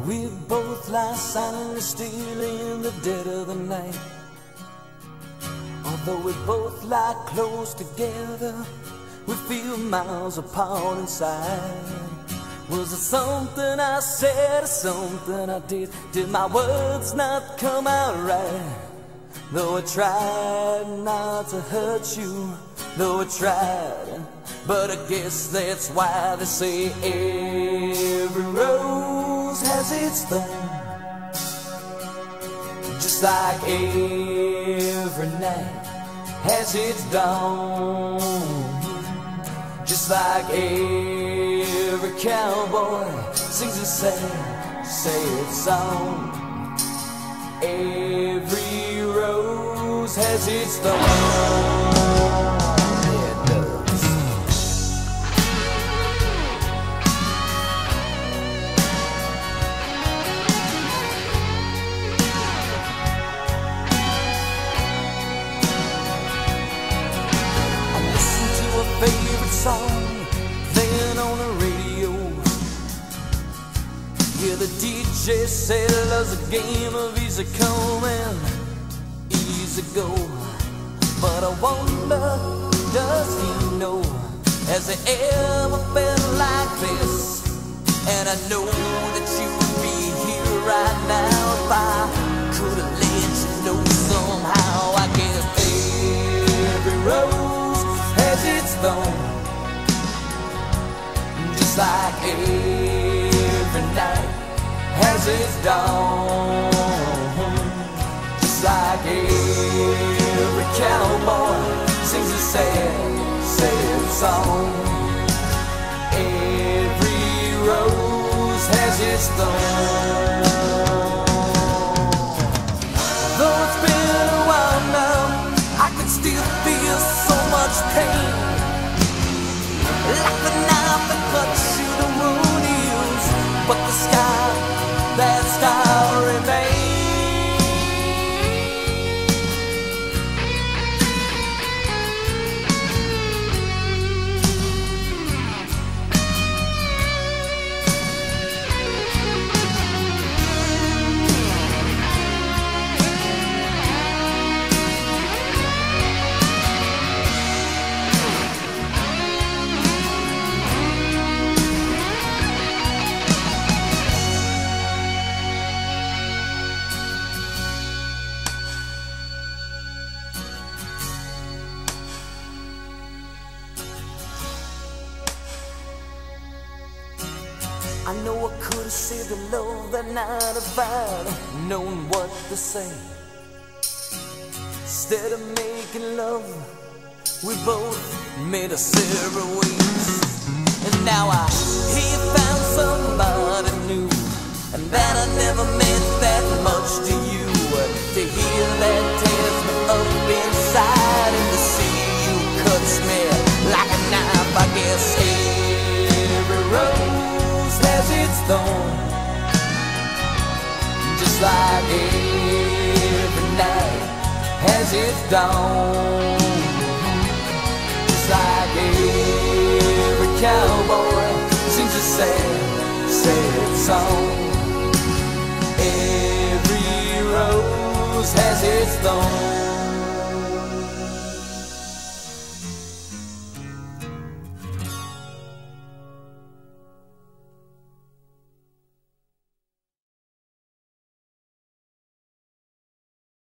We both lie silently still in the dead of the night. Although we both lie close together, we feel miles apart inside. Was it something I said or something I did? Did my words not come out right? Though I tried not to hurt you, though I tried, but I guess that's why they say every rose has its thorn. Just like every night has its dawn. Just like every cowboy sings a sad song. Every rose has its thorn. Yeah, it does. I listen to a favorite song playing on the radio. Yeah, the DJ said love's a game of easy come and easy go. But I wonder, does he know? Has he ever felt like this? And I know that you would be here right now if I could have let you know somehow. I guess every rose has its thorn. Just like every night has its dawn. Just like every cowboy sings a sad song. Every rose has its thorn. Though it's been a while now, I can still feel so much pain. Like the knife that cuts you, the wound heals, but the scar, that scar remains. I know I could have saved the love that night if I'd known what to say. Instead of making love, we both made us separate ways. And now I he found somebody new, and that I never meant that much to you. To hear that tears me up inside, and to see you cuts me like a knife. I guess every rose has its thorn. Just like every night has its dawn. Just like every cowboy sings a sad song. Every rose has its thorn.